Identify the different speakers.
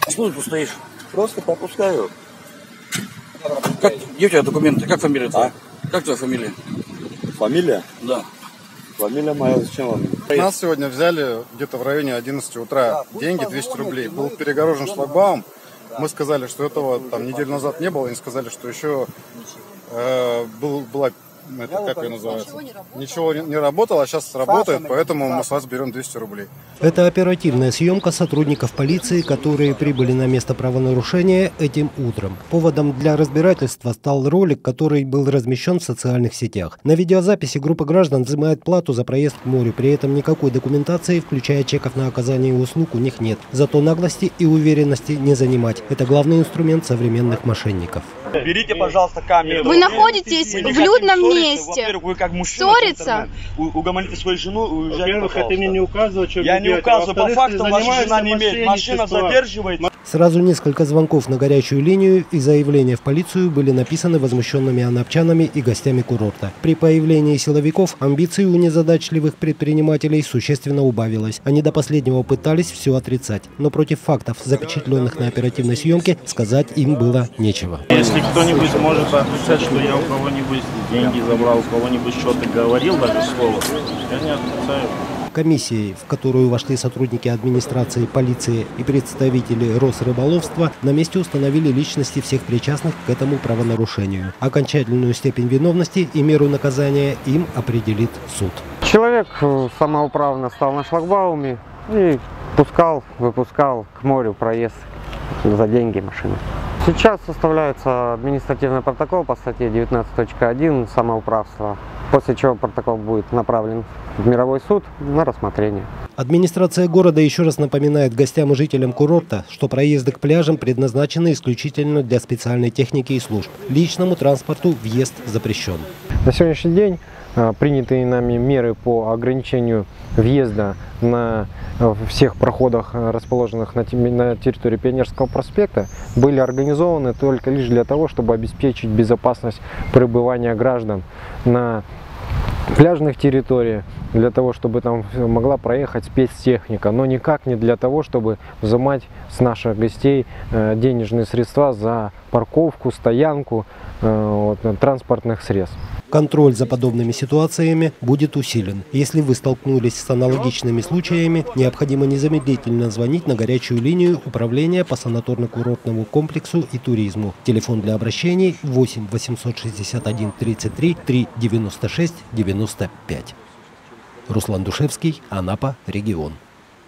Speaker 1: Что ты тут стоишь?
Speaker 2: Просто пропускаю.
Speaker 1: Где у тебя документы? Как фамилия твоя? Как твоя фамилия?
Speaker 2: Фамилия?
Speaker 1: Да.
Speaker 2: Фамилия моя, зачем вам?
Speaker 3: Нас сегодня взяли где-то в районе 11 утра. Деньги 200 рублей. Был перегорожен шлагбаум. Мы сказали, что этого там неделю назад не было. Они сказали, что еще была... как ее называется? Ничего не работало, а сейчас работает, поэтому мы с вас берем 200 рублей.
Speaker 4: Это оперативная съемка сотрудников полиции, которые прибыли на место правонарушения этим утром. Поводом для разбирательства стал ролик, который был размещен в социальных сетях. На видеозаписи группа граждан взимает плату за проезд к морю. При этом никакой документации, включая чеков на оказание услуг, у них нет. Зато наглости и уверенности не занимать. Это главный инструмент современных мошенников.
Speaker 5: Берите, пожалуйста, камеру.
Speaker 6: Вы находитесь в людном месте.
Speaker 5: Во-первых, вы как мужчина.
Speaker 6: Ссориться?
Speaker 5: Угомоните свою жену и уезжайте,
Speaker 7: во-первых, это мне не указывать, что
Speaker 5: я не указываю. По факту ваша жена не имеет. Машина задерживает.
Speaker 4: Сразу несколько звонков на горячую линию и заявления в полицию были написаны возмущенными анапчанами и гостями курорта. При появлении силовиков амбиций у незадачливых предпринимателей существенно убавилось. Они до последнего пытались все отрицать. Но против фактов, запечатленных на оперативной съемке, сказать им было нечего.
Speaker 7: Если кто-нибудь может отрицать, что я у кого-нибудь деньги забрал, у кого-нибудь что-то говорил, даже слово, я не отрицаю.
Speaker 4: Комиссией, в которую вошли сотрудники администрации, полиции и представители Росрыболовства, на месте установили личности всех причастных к этому правонарушению. Окончательную степень виновности и меру наказания им определит суд.
Speaker 8: Человек самоуправно стал на шлагбауме и выпускал к морю проезд за деньги машины. Сейчас составляется административный протокол по статье 19.1 самоуправство, после чего протокол будет направлен в мировой суд на рассмотрение.
Speaker 4: Администрация города еще раз напоминает гостям и жителям курорта, что проезды к пляжам предназначены исключительно для специальной техники и служб. Личному транспорту въезд запрещен.
Speaker 8: На сегодняшний день принятые нами меры по ограничению въезда на всех проходах, расположенных на территории Пионерского проспекта, были организованы только лишь для того, чтобы обеспечить безопасность пребывания граждан на пляжных территориях, для того, чтобы там могла проехать спецтехника, но никак не для того, чтобы взимать с наших гостей денежные средства за парковку, стоянку транспортных средств.
Speaker 4: Контроль за подобными ситуациями будет усилен. Если вы столкнулись с аналогичными случаями, необходимо незамедлительно звонить на горячую линию Управления по санаторно-курортному комплексу и туризму. Телефон для обращений 8 861 33 396 95. Руслан Душевский, Анапа, регион.